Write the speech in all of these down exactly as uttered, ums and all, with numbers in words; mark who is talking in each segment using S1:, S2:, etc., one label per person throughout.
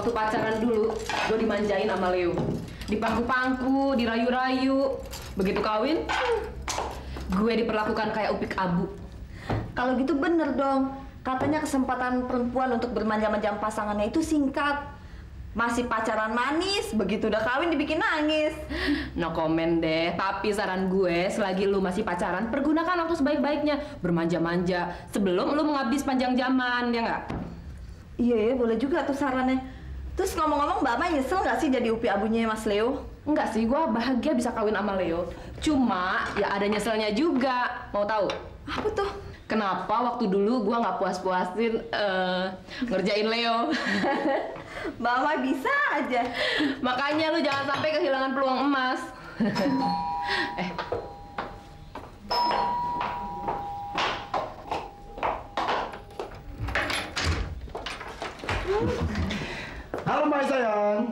S1: waktu pacaran dulu, gue dimanjain sama Leo. Dipangku-pangku, dirayu-rayu. Begitu kawin, gue diperlakukan kayak upik abu.
S2: Kalau gitu bener dong. Katanya kesempatan perempuan untuk bermanja-manja pasangannya itu singkat. Masih pacaran manis, begitu udah kawin dibikin nangis.
S1: No comment deh, tapi saran gue selagi lu masih pacaran, pergunakan waktu sebaik-baiknya. Bermanja-manja sebelum lu mengabdi sepanjang zaman, ya nggak?
S2: Iya ya, boleh juga tuh sarannya. Terus ngomong-ngomong, Mbak Mai nyesel nggak sih jadi upi abunya Mas Leo?
S1: Enggak sih, gue bahagia bisa kawin sama Leo. Cuma ya ada nyeselnya juga. Mau tahu?
S2: Apa tuh?
S1: Kenapa waktu dulu gue nggak puas-puasin uh, ngerjain Leo?
S2: Mbak Mai bisa aja.
S1: Makanya lu jangan sampai kehilangan peluang emas. eh.
S3: Halo Mai sayang.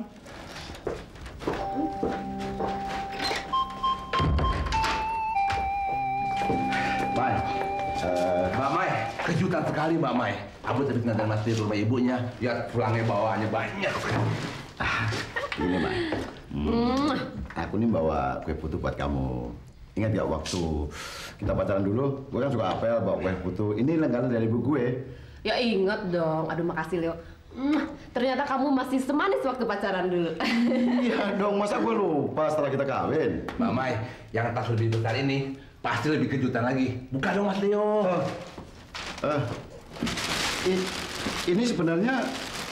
S3: Mai, uh, Mbak Mai, kejutan sekali Mbak Mai. Aku tadi ngadain Mas di rumah ibunya, lihat pulangnya bawaannya banyak. Ah, ini Mai. Hmm, aku nih bawa kue putu buat kamu. Ingat gak waktu kita pacaran dulu, gue kan suka apel bawa kue putu. Ini langganan dari ibu gue.
S1: Ya inget dong. Aduh makasih Leo. Mm, ternyata kamu masih semanis waktu pacaran dulu.
S3: Iya dong, masa gue lupa setelah kita kawin. Mbak Mai, yang tas lebih besar ini pasti lebih kejutan lagi. Buka dong Mas Leo. Uh, uh, i- ini sebenarnya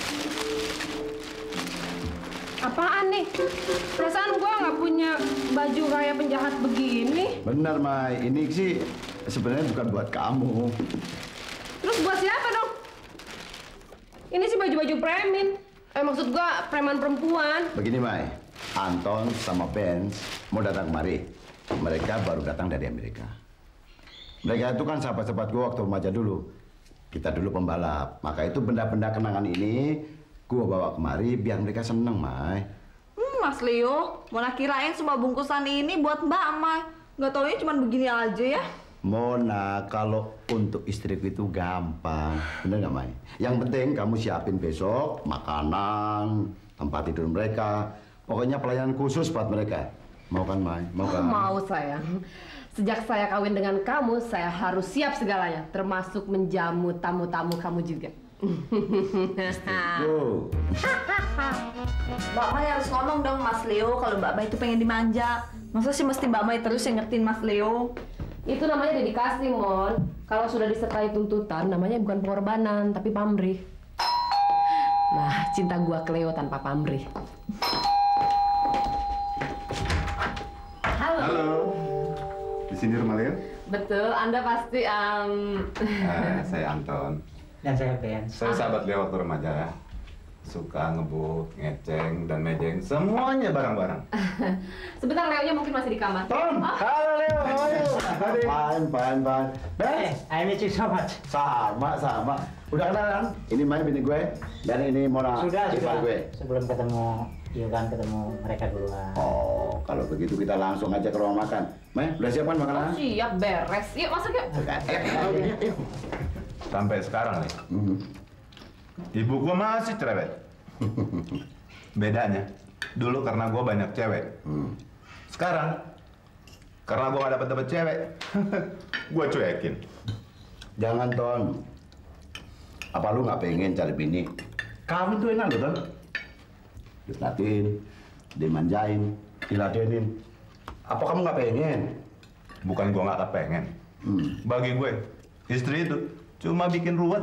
S1: apaan nih? Perasaan gua nggak punya baju kayak penjahat begini.
S3: benar Mai, ini sih sebenarnya bukan buat kamu.
S1: Terus buat siapa dong? Ini sih baju-baju preman. Eh maksud gua preman perempuan.
S3: Begini Mai, Anton sama Benz mau datang kemari. Mereka baru datang dari Amerika. Mereka itu kan sahabat-sahabat gue waktu remaja dulu. Kita dulu pembalap. Maka itu benda-benda kenangan ini gue bawa kemari biar mereka seneng, Mai.
S2: Hmm, Mas Leo, mana kirain semua bungkusan ini buat Mbak Mai. Nggak taunya cuma begini aja ya.
S3: Mona, kalau untuk istriku itu gampang. Bener nggak, Mai? Yang penting kamu siapin besok makanan, tempat tidur mereka. Pokoknya pelayanan khusus buat mereka. Mau kan, Mai? Mau kan?
S1: Mau sayang. Sejak saya kawin dengan kamu, saya harus siap segalanya, termasuk menjamu tamu-tamu kamu juga.
S3: Tuh.
S2: Mbak Mai harus ngomong dong Mas Leo kalau Mbak Mai itu pengen dimanja. Masa sih mesti Mbak Mai terus yang ngertiin Mas Leo?
S1: Itu namanya dedikasi, Mon. Kalau sudah disertai tuntutan, namanya bukan pengorbanan, tapi pamrih. Nah, cinta gua ke Leo tanpa pamrih. Halo.
S4: Halo. Di sini rumah Leo?
S1: Betul, Anda pasti um...
S4: Eh, saya Anton.
S5: Dan saya Ben.
S4: Saya sahabat Leo waktu remaja. Suka ngebut, ngeceng, dan mejeng semuanya barang-barang.
S1: Sebentar, Leonya mungkin masih di kamar.
S3: Tom,
S1: Oh.
S3: halo Leo, how are you? Fine, fine, fine.
S5: Hey,
S3: Ben,
S5: I miss you so much.
S3: sama, sama. Udah kenal kan? Ini Mai bini gue, dan ini Mona.
S5: Sudah,
S3: ipar
S5: sudah.
S3: gue.
S5: Sebelum ketemu, yuk kan ketemu mereka duluan.
S3: Oh, kalau begitu kita langsung aja ke ruang makan. Mai, udah siap kan makanan?
S1: Siap, beres. Yuk, masuk yuk.
S3: Eh,
S4: Sampai sekarang nih,
S3: Mhm.
S4: ibu gua masih cerewet. Bedanya, dulu karena gua banyak cewek.
S3: Hmm.
S4: Sekarang, karena gua gak dapet dapet cewek, gua cuekin.
S3: Jangan, Ton. Apa lu nggak pengen cari bini? Kawin tuh enak loh, Ton. Diperhatiin, dimanjain, diladenin. Apa kamu nggak pengen?
S4: Bukan gua nggak kepengen.
S3: Hmm.
S4: Bagi gue, istri itu cuma bikin ruwet.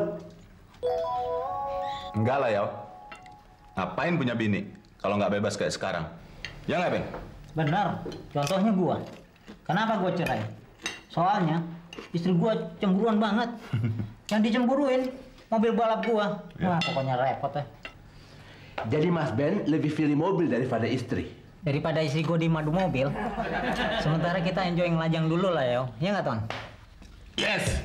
S4: Enggak lah, ya. Ngapain punya bini kalau nggak bebas kayak sekarang? Ya nggak, Ben?
S5: Benar. Contohnya gua. Kenapa gua cerai? Soalnya istri gua cemburuan banget. Yang dicemburuin mobil balap gua.
S4: Ya.
S5: Wah, pokoknya repot ya.
S6: Jadi Mas Ben lebih pilih mobil daripada istri.
S5: Daripada istri gua di madu mobil. Sementara kita enjoy ngelajang dulu lah, yo. Ya nggak, Ton?
S4: Yes.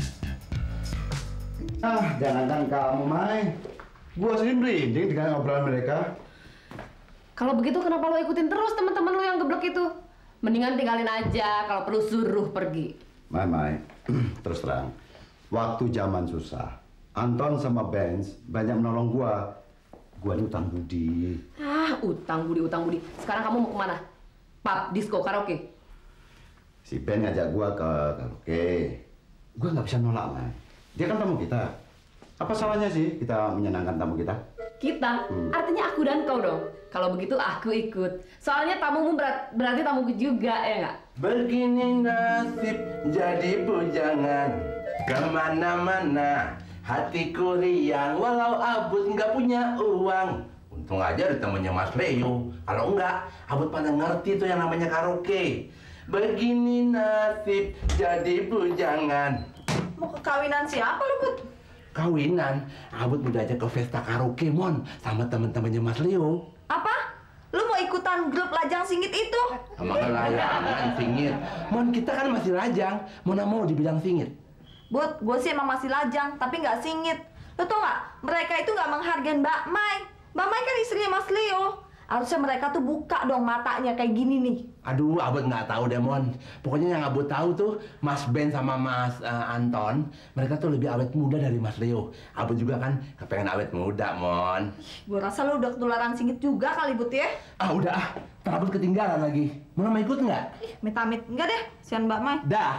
S3: Ah, jangankan kamu, Mai. Gua sendiri merinding dengan obrolan mereka.
S1: Kalau begitu kenapa lo ikutin terus teman-teman lo yang geblek itu? Mendingan tinggalin aja, kalau perlu suruh pergi.
S3: Mai, Mai, terus terang. Waktu zaman susah, Anton sama Benz banyak menolong gua.
S7: Gua ini utang budi.
S1: Ah, utang budi, utang budi. Sekarang kamu mau kemana? Pub, disco, karaoke?
S7: Si Ben ngajak gua ke karaoke. Gua nggak bisa nolak, Mai. Dia kan tamu kita. Apa salahnya sih kita menyenangkan tamu kita?
S1: Kita? Hmm. Artinya aku dan kau dong. Kalau begitu aku ikut. Soalnya tamumu berat, berarti tamuku juga, ya nggak?
S3: Begini nasib jadi bujangan kemana-mana. Hatiku riang walau Abut nggak punya uang. Untung aja ada temennya Mas Leo. Kalau enggak, Abut pada ngerti tuh yang namanya karaoke. Begini nasib jadi bujangan.
S2: Mau ke kawinan siapa lu, Bud?
S3: Kawinan, Abut udah ajak ke pesta karaoke, Mon, sama temen-temennya Mas Leo.
S2: Apa? Lu mau ikutan grup lajang singit itu?
S3: Sama kelayangan singit. Mon, kita kan masih lajang. Mana mau dibilang singit?
S2: Bud, gue sih emang masih lajang, tapi nggak singit. Lo tau nggak? Mereka itu nggak menghargai Mbak Mai. Mbak Mai kan istrinya Mas Leo. Harusnya mereka tuh buka dong matanya kayak gini nih.
S3: Aduh, Abut nggak tahu deh, Mon. Pokoknya yang Abut tahu tuh Mas Ben sama Mas uh, Anton, mereka tuh lebih awet muda dari Mas Leo. Abut juga kan kepengen awet muda, Mon.
S2: Gue rasa lo udah ketularan singit juga kali, Bud ya?
S3: Ah, udah ah. Ntar Abut ketinggalan lagi. Mau mau ikut nggak?
S2: Ih, Mit-amit. Enggak deh, sian Mbak Mai.
S3: Dah.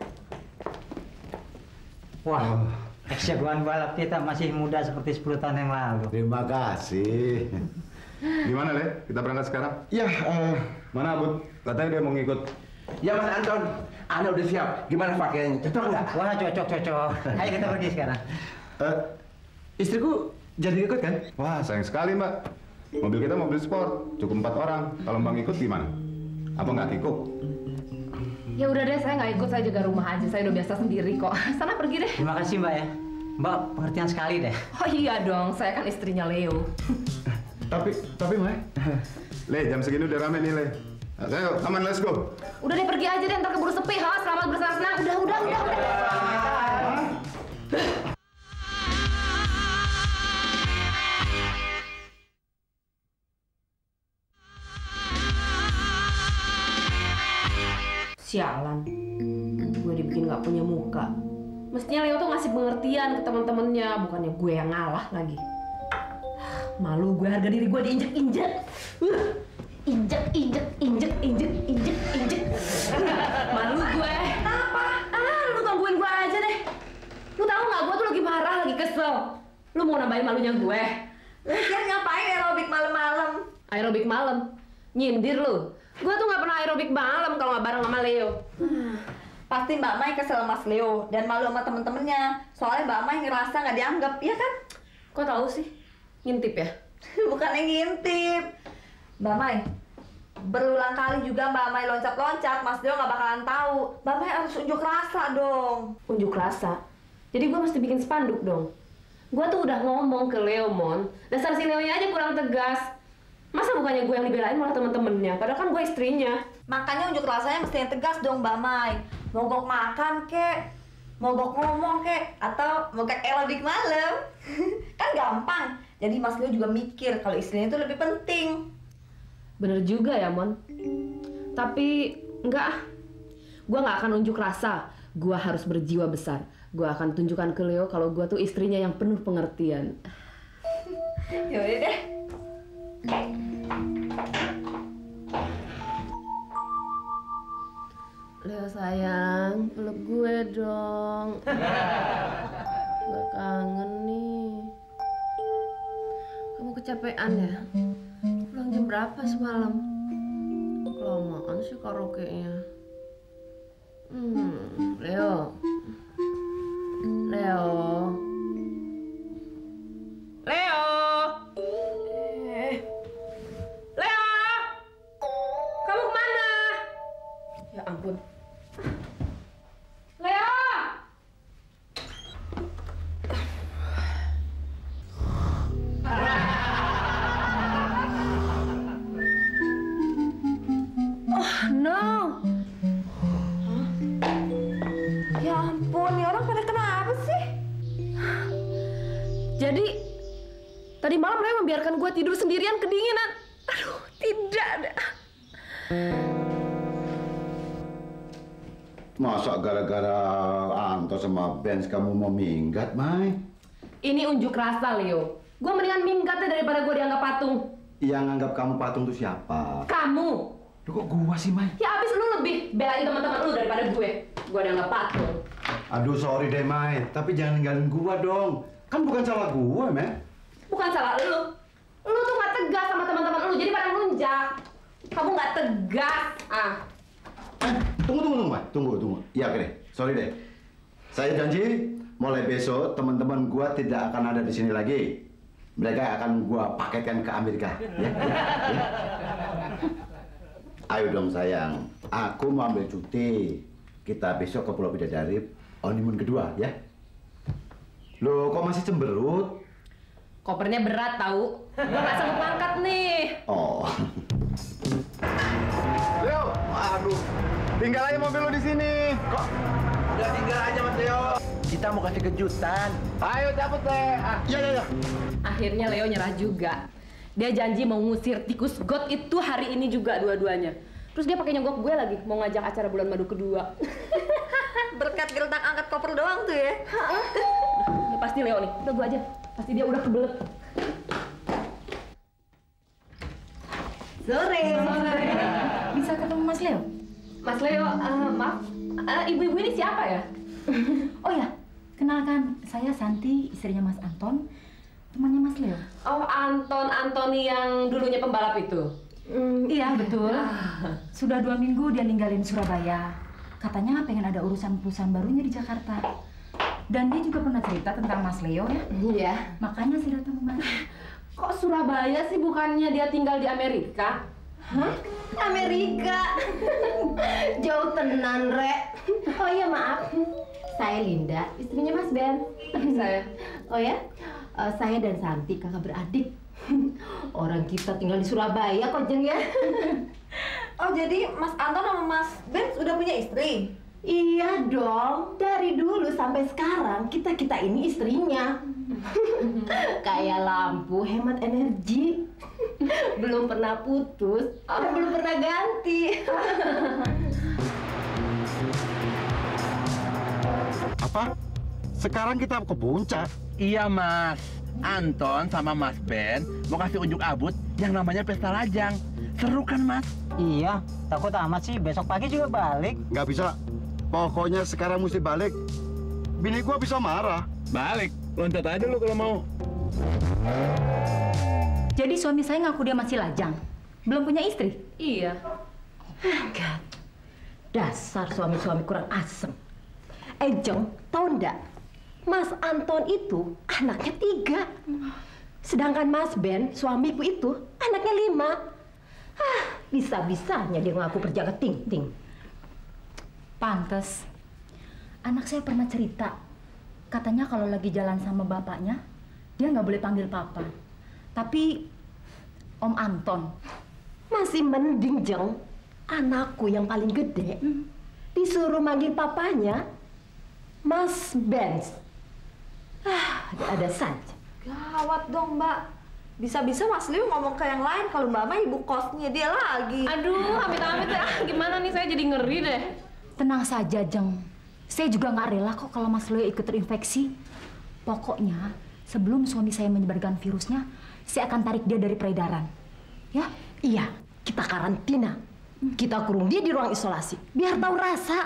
S5: Wah, ex-jagoan balap kita masih muda seperti sepuluh tahun yang lalu.
S7: Terima kasih.
S4: Gimana, Le? Kita berangkat sekarang?
S7: Ya, uh,
S4: Mana Abut? Katanya dia mau ngikut.
S3: Ya, Mas Anton. Ana udah siap. Gimana pakaiannya? Cocok nggak?
S5: Wah, cocok, cocok. Ayo kita pergi sekarang.
S7: uh, istriku jadi ikut kan?
S4: Wah, sayang sekali, Mbak. Mobil kita mobil sport, cukup empat orang. Kalau Mbak ngikut gimana? Apa nggak kikuk?
S1: Ya udah deh, saya nggak ikut, saya jaga rumah aja. Saya udah biasa sendiri kok. Sana pergi deh.
S5: Terima kasih, Mbak ya. Mbak pengertian sekali deh.
S1: Oh iya dong, saya kan istrinya Leo.
S4: Tapi, tapi Mai. Le, jam segini udah rame nih, Le. Ayo, aman, let's go.
S1: Udah deh, pergi aja deh, ntar keburu sepi. Ha, selamat bersenang-senang. Udah, udah, udah, udah. Sialan, gue dibikin nggak punya muka. Mestinya Leo tuh ngasih pengertian ke teman-temannya, bukannya gue yang ngalah lagi. Malu gue, harga diri gue diinjek-injek. Uh, injek, injek, injek, injek, injek, injek. Malu gue. Apa? Ah, lu gangguin gue aja deh. Lu tahu nggak, gue tuh lagi marah, lagi kesel. Lu mau nambahin malunya gue?
S2: Lagian ngapain aerobik malam-malam?
S1: Aerobik malam? Nyindir lu. Gue tuh nggak pernah aerobik malam kalau nggak bareng sama Leo.
S2: Pasti Mbak Mai kesel Mas Leo dan malu sama temen-temennya. Soalnya Mbak Mai ngerasa nggak dianggap, iya kan?
S1: Kok tahu sih? Ngintip ya?
S2: Bukan yang ngintip. Mbak Mai, berulang kali juga Mbak Mai loncat-loncat, Mas Leo nggak bakalan tahu. Mbak Mai harus unjuk rasa dong.
S1: Unjuk rasa? Jadi gue mesti bikin spanduk dong? Gue tuh udah ngomong ke Leo, Mon. Dasar si Leo-nya aja kurang tegas. Masa bukannya gue yang dibelain malah temen-temennya? Padahal kan gue istrinya.
S2: Makanya unjuk rasanya mesti yang tegas dong Mbak Mai. Mogok makan kek, mogok ngomong kek, atau mogok aerobik malam. Kan gampang. Jadi Mas Leo juga mikir kalau istrinya itu lebih penting.
S1: Bener juga ya, Mon. Tapi enggak ah. Gue nggak akan unjuk rasa. Gue harus berjiwa besar. Gue akan tunjukkan ke Leo kalau gue tuh istrinya yang penuh pengertian.
S2: Yaudah deh.
S1: Leo sayang, peluk gue dong. Gue kangen nih. Kamu kecapean ya? Pulang jam berapa semalam? Kelamaan sih karaoke-nya. Hmm, Leo. Leo. Leo. Eh. Leo. Kamu kemana? Ya ampun. Leo. Oh no.
S2: Ya ampun, nih orang pada kenapa sih?
S1: Jadi tadi malam Leo membiarkan gue tidur sendirian kedinginan. Aduh, tidak ada.
S7: Masa gara-gara Anto sama Benz kamu mau minggat, Mai?
S1: Ini unjuk rasa, Leo. Gue mendingan minggat deh daripada gue dianggap patung.
S7: Yang nganggap kamu patung itu siapa?
S1: Kamu.
S7: Duh, kok gua sih, Mai?
S1: Ya abis lu lebih belain teman-teman lu daripada gue. Gue dianggap patung.
S7: Aduh, sorry deh, Mai. Tapi jangan ninggalin gua dong. Kan bukan salah gua, Mai.
S1: Bukan salah lu. Lu tuh nggak tegas sama teman-teman lu, jadi pada ngelunjak. Kamu nggak tegas. Ah.
S7: Eh, tunggu, tunggu, tunggu, Mai. Tunggu, tunggu. Iya, oke deh. Sorry deh. Saya janji, mulai besok teman-teman gua tidak akan ada di sini lagi. Mereka akan gua paketkan ke Amerika. Ya, ya, ya. Ayo dong sayang, aku mau ambil cuti. Kita besok ke Pulau Bidadari, honeymoon kedua, ya? Loh, kok masih cemberut?
S1: Kopernya berat tahu. Gue nggak sanggup ngangkat nih.
S7: Oh.
S4: Leo, aduh, tinggal aja mobil lo di sini.
S3: Kok? Udah tinggal aja Mas Leo. Kita mau kasih kejutan.
S4: Ayo cabut deh. Ah,
S7: Iya, iya, iya.
S1: Akhirnya Leo nyerah juga. Dia janji mau ngusir tikus got itu hari ini juga dua-duanya. Terus dia pakai nyogok gue lagi mau ngajak acara bulan madu kedua.
S2: Berkat gertak angkat koper doang tuh ya.
S1: Ini pasti Leo nih. Udah gue aja. Pasti dia udah kebelet.
S2: Sore.
S1: Sore.
S2: Bisa ketemu Mas Leo?
S1: Mas Leo, uh, maaf. Uh, ibu-ibu ini siapa ya?
S8: Oh ya, kenalkan, saya Santi, istrinya Mas Anton, temannya Mas Leo.
S1: Oh, Anton, Antoni yang dulunya pembalap itu?
S8: Mm, iya, betul. Sudah dua minggu dia ninggalin Surabaya. Katanya pengen ada urusan perusahaan barunya di Jakarta. Dan dia juga pernah cerita tentang Mas Leo ya.
S1: Iya.
S8: Makanya saya datang kemari.
S1: Kok Surabaya sih, bukannya dia tinggal di Amerika?
S2: Hah? Amerika? Jauh tenan, Rek.
S9: Oh iya maaf, saya Linda, istrinya Mas Ben.
S1: Saya.
S9: Oh ya, uh, saya dan Santi kakak beradik. Orang kita tinggal di Surabaya kok Jeng ya.
S2: Oh jadi Mas Anton sama Mas Ben udah punya istri?
S9: Iya dong, dari dulu sampai sekarang kita-kita ini istrinya. Kayak lampu hemat energi. Belum pernah putus, oh, belum pernah ganti.
S7: Apa? Sekarang kita ke puncak?
S3: Iya Mas. Anton sama Mas Ben mau kasih unjuk abut yang namanya pesta lajang. Seru kan Mas?
S5: Iya, takut amat sih. Besok pagi juga balik.
S7: Nggak bisa. Pokoknya sekarang mesti balik. Bini gua bisa marah.
S3: Balik. Loncat aja lu kalau mau.
S8: Jadi suami saya ngaku dia masih lajang, belum punya istri?
S1: Iya.
S9: God. Dasar suami-suami kurang asem. Eh Jeng, tahu ndak? Mas Anton itu anaknya tiga. Sedangkan Mas Ben, suamiku itu anaknya lima. Ah, bisa-bisanya dia ngaku berjaga ting-ting.
S8: Pantes. Anak saya pernah cerita, katanya kalau lagi jalan sama bapaknya, dia nggak boleh panggil papa. Tapi Om Anton
S9: masih mending Jeng. Anakku yang paling gede disuruh manggil papanya Mas Ben. Ah, ada saja.
S2: Gawat dong Mbak. Bisa-bisa Mas Leo ngomong ke yang lain kalau Mbak Ma ibu kosnya dia lagi.
S1: Aduh, amit-amit ya. Gimana nih, saya jadi ngeri deh.
S8: tenang saja, Jeng. Saya juga nggak rela kok kalau Mas Leo ikut terinfeksi. Pokoknya sebelum suami saya menyebarkan virusnya, saya akan tarik dia dari peredaran. Ya?
S9: Iya, kita karantina. Kita kurung dia di ruang isolasi, biar tahu rasa.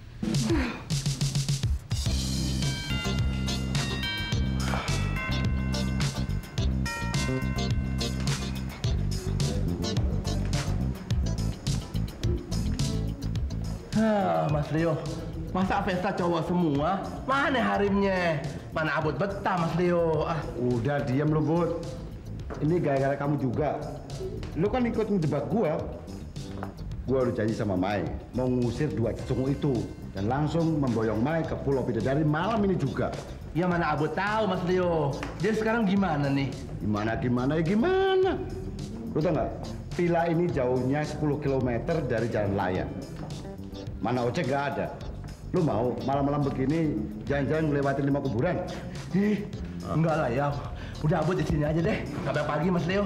S3: Hah, Mas Leo, masa pesta cowok semua? Mana harimnya? Mana abut betah, Mas Leo? Ah,
S7: Udah diam lu, Bud. Ini gara-gara kamu juga. Lu kan ikut ngejebak gua. Gua udah janji sama Mai mau ngusir dua cecungu itu dan langsung memboyong Mai ke Pulau Bidadari malam ini juga.
S3: ya mana abut tahu, Mas Leo. Jadi sekarang gimana nih?
S7: Gimana gimana ya gimana? Lu tau nggak? Villa ini jauhnya sepuluh kilometer dari jalan layang. Mana ojek nggak ada. Lu mau malam-malam begini jalan-jalan melewati lima kuburan?
S3: Ih, enggak lah ya. Udah abut di sini aja deh. Sampai pagi, Mas Leo.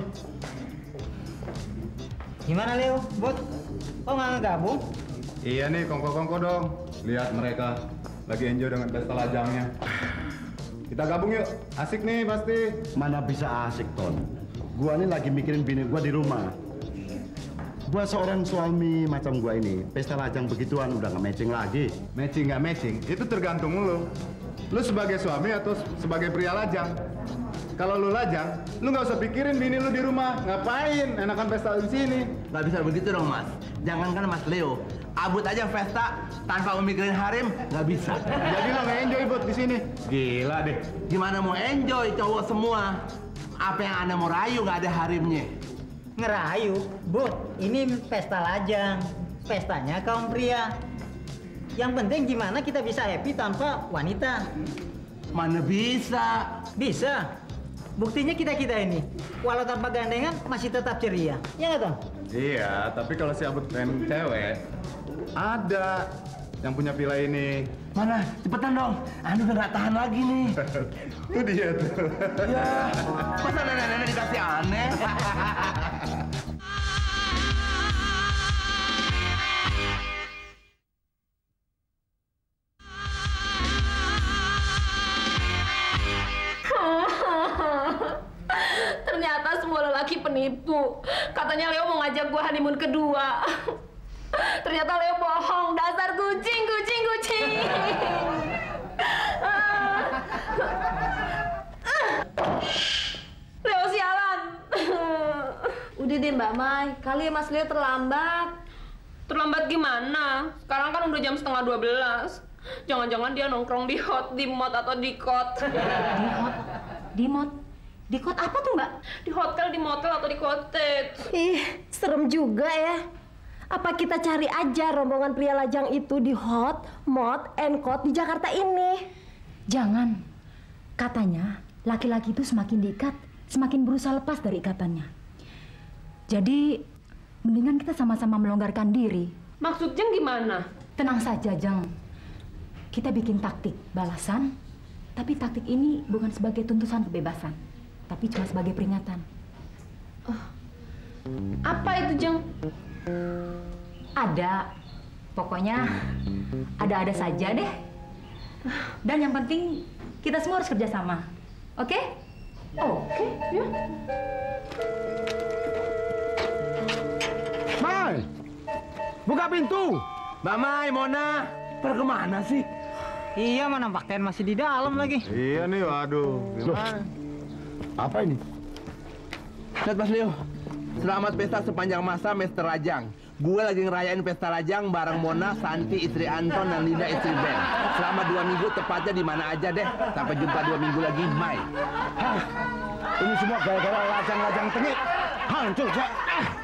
S5: Gimana Leo, Bud? Kok nggak gabung?
S4: Iya nih, kongko-kongko dong. Lihat mereka lagi enjoy dengan pesta lajangnya. Kita gabung yuk. Asik nih pasti.
S7: Mana bisa asik, Ton. Gua ini lagi mikirin bini gua di rumah. Buat seorang suami macam gua ini, pesta lajang begituan udah nggak matching lagi.
S4: Matching nggak matching, itu tergantung lu. Lu sebagai suami atau sebagai pria lajang? Kalau lu lajang, lu nggak usah pikirin bini lu di rumah. Ngapain? Enakan pesta di sini.
S6: Nggak bisa begitu dong, Mas. Jangankan Mas Leo, Abut aja pesta tanpa memikirin harim nggak bisa.
S4: Jadi lo nggak enjoy buat di sini? Gila deh.
S6: Gimana mau enjoy cowok semua? Apa yang Anda mau rayu nggak ada harimnya?
S5: Ngerayu, Bud, ini pesta lajang. Pestanya kaum pria. Yang penting gimana kita bisa happy tanpa wanita.
S6: Mana bisa?
S5: Bisa. Buktinya kita-kita ini, walau tanpa gandengan masih tetap ceria. Ya nggak, Tom?
S4: Iya, tapi kalau si Abut pengen cewek, ada yang punya villa ini.
S6: Mana? Cepetan dong. Anu udah nggak tahan lagi nih.
S4: Itu dia tuh.
S6: Ya, masa nenek-nenek dikasih aneh?
S1: Ternyata semua lelaki penipu. Katanya Leo mau ngajak gua honeymoon kedua. Ternyata Leo bohong. Dasar kucing, kucing, kucing. Leo sialan.
S2: Udah deh Mbak Mai, kali ya Mas Leo terlambat.
S1: Terlambat gimana? Sekarang kan udah jam setengah dua belas. Jangan-jangan dia nongkrong di hot, di mot atau di kot.
S8: Di hot? Di mot? Di kot apa tuh, Mbak?
S1: Di hotel, di motel, atau di cottage.
S9: Ih, serem juga ya. Apa kita cari aja rombongan pria lajang itu di hot, mot, and kot di Jakarta ini?
S8: Jangan. Katanya, laki-laki itu semakin diikat, semakin berusaha lepas dari ikatannya. Jadi, mendingan kita sama-sama melonggarkan diri.
S1: Maksudnya gimana?
S8: Tenang saja, Jeng. Kita bikin taktik balasan, tapi taktik ini bukan sebagai tuntutan kebebasan, tapi cuma sebagai peringatan.
S1: Oh. Apa itu, Jeng?
S8: Ada. Pokoknya ada-ada saja deh. Dan yang penting kita semua harus kerjasama. Oke?
S1: Oke, ya.
S7: Mai, buka pintu.
S6: Mbak Mai, Mona, pergi kemana sih?
S5: Iya, mana pakaian masih di dalam lagi.
S4: Iya nih, waduh. Gimana?
S7: Apa ini?
S6: Lihat Mas Leo, selamat pesta sepanjang masa Mister Lajang. Gue lagi ngerayain pesta lajang bareng Mona, Santi, istri Anton, dan Linda, istri Ben. Selama dua minggu, tepatnya di mana aja deh. Sampai jumpa dua minggu lagi, Mai.
S7: Hah, ini semua gara-gara lajang-lajang tengik. Hancur, Cak. Ah.